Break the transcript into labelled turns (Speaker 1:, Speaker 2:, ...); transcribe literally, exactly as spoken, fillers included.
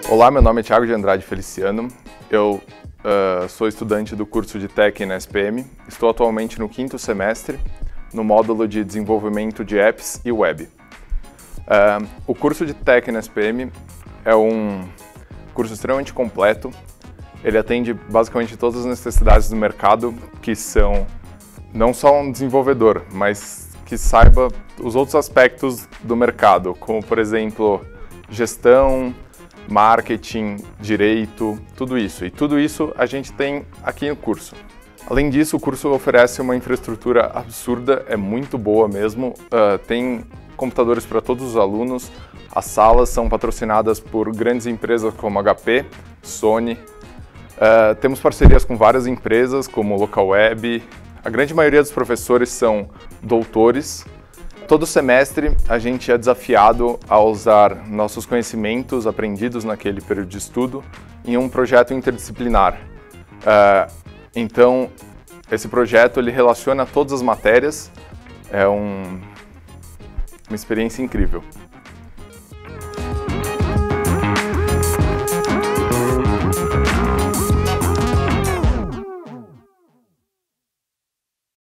Speaker 1: Olá, meu nome é Thiago de Andrade Feliciano, eu uh, sou estudante do curso de Tech na S P M, estou atualmente no quinto semestre, no módulo de desenvolvimento de apps e web. Uh, o curso de Tech na S P M é um curso extremamente completo, ele atende basicamente todas as necessidades do mercado, que são não só um desenvolvedor, mas que saiba os outros aspectos do mercado, como por exemplo, gestão, marketing, direito, tudo isso. E tudo isso a gente tem aqui no curso. Além disso, o curso oferece uma infraestrutura absurda, é muito boa mesmo. Uh, tem computadores para todos os alunos, as salas são patrocinadas por grandes empresas como H P, Sony. Uh, temos parcerias com várias empresas como Localweb. A grande maioria dos professores são doutores. Todo semestre a gente é desafiado a usar nossos conhecimentos aprendidos naquele período de estudo em um projeto interdisciplinar. Uh, então, esse projeto ele relaciona todas as matérias, é um, uma experiência incrível.